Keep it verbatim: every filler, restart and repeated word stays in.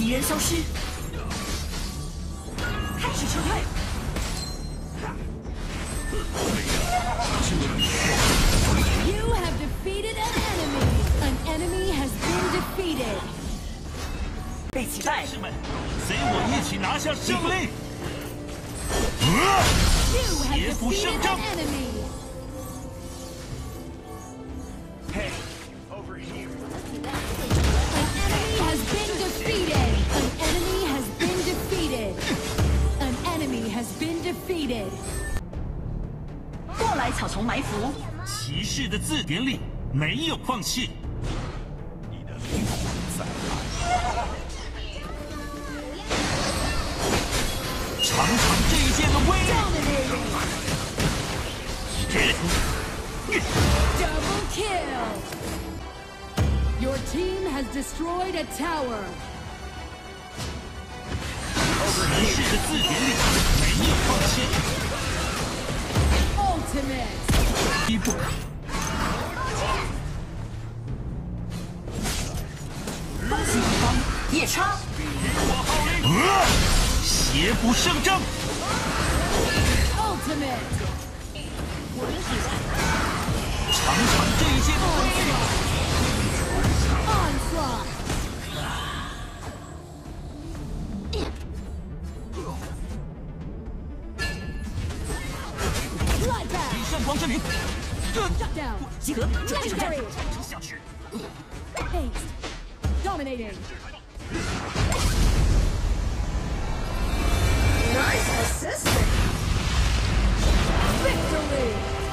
敌人消失，开始撤退。 You have defeated an enemy. An enemy has been defeated. 被击败。 战士们，随我一起拿下胜利！ You have 邪不胜 defeated 正 an。enemy. Hey, over here. An enemy has been defeated. An enemy has been defeated. An enemy has been defeated. 过来，草丛埋伏。 骑士的字典里没有放弃。 你的灵魂在哪？ 尝尝这一剑的威力！ Double kill. Your team has destroyed a tower. 骑士的字典里没有放弃。 Ultimate. 一步。 恭喜你方夜叉。 邪不胜正。 Ultimate. 尝尝这一剑的威力！ Onslaught. Bloodbath. 以上光之灵，这 Shut down. 集合，准备出战。 Legendary. 下去。 Haste. Dominating. Nice assistant. Victory.